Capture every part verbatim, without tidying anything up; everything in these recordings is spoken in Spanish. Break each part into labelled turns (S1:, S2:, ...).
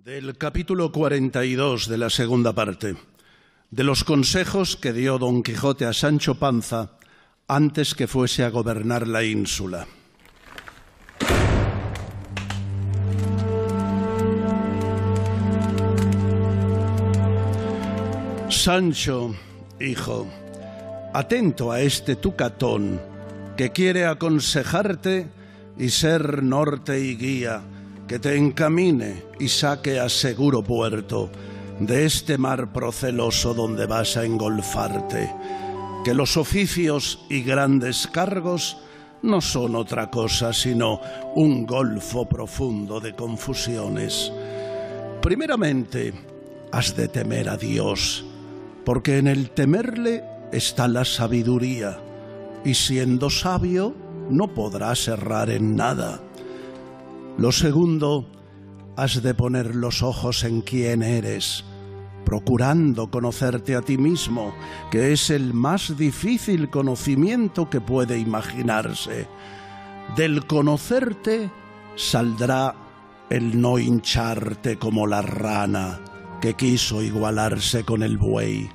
S1: Del capítulo cuarenta y dos de la segunda parte, de los consejos que dio Don Quijote a Sancho Panza antes que fuese a gobernar la ínsula. Sancho, hijo, atento a este tu catón que quiere aconsejarte y ser norte y guía, que te encamine y saque a seguro puerto de este mar proceloso donde vas a engolfarte, que los oficios y grandes cargos no son otra cosa sino un golfo profundo de confusiones. Primeramente, has de temer a Dios, porque en el temerle está la sabiduría, y siendo sabio no podrás errar en nada. Lo segundo, has de poner los ojos en quién eres, procurando conocerte a ti mismo, que es el más difícil conocimiento que puede imaginarse. Del conocerte saldrá el no hincharte como la rana que quiso igualarse con el buey.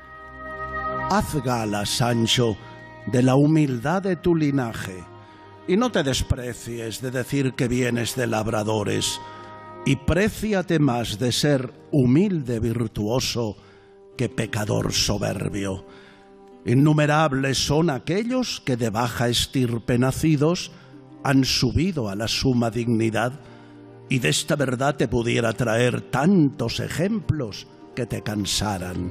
S1: Haz gala, Sancho, de la humildad de tu linaje, y no te desprecies de decir que vienes de labradores, y préciate más de ser humilde virtuoso que pecador soberbio. Innumerables son aquellos que de baja estirpe nacidos han subido a la suma dignidad, y de esta verdad te pudiera traer tantos ejemplos que te cansaran.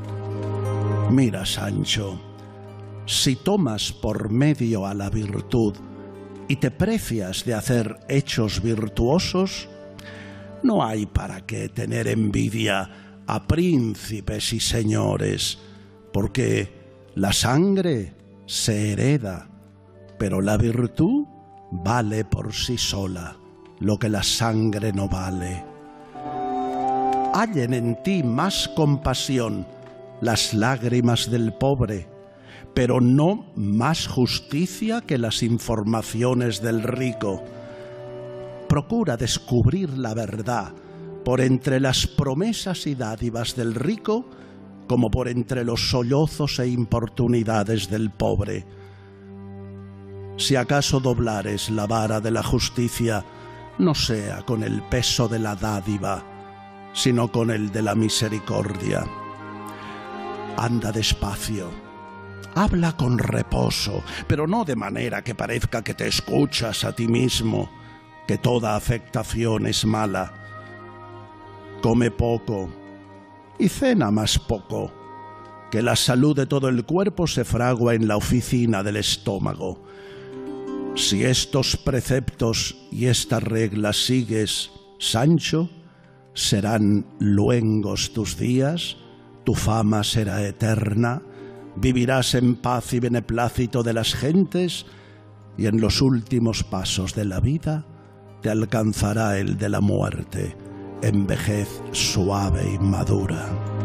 S1: Mira, Sancho, si tomas por medio a la virtud y te precias de hacer hechos virtuosos, no hay para qué tener envidia a príncipes y señores, porque la sangre se hereda, pero la virtud vale por sí sola lo que la sangre no vale. Hallen en ti más compasión las lágrimas del pobre, pero no más justicia que las informaciones del rico. Procura descubrir la verdad por entre las promesas y dádivas del rico, como por entre los sollozos e importunidades del pobre. Si acaso doblares la vara de la justicia, no sea con el peso de la dádiva, sino con el de la misericordia. Anda despacio, habla con reposo, pero no de manera que parezca que te escuchas a ti mismo, que toda afectación es mala. Come poco y cena más poco, que la salud de todo el cuerpo se fragua en la oficina del estómago. Si estos preceptos y estas reglas sigues, Sancho, serán luengos tus días, tu fama será eterna, vivirás en paz y beneplácito de las gentes, y en los últimos pasos de la vida te alcanzará el de la muerte, en vejez suave y madura.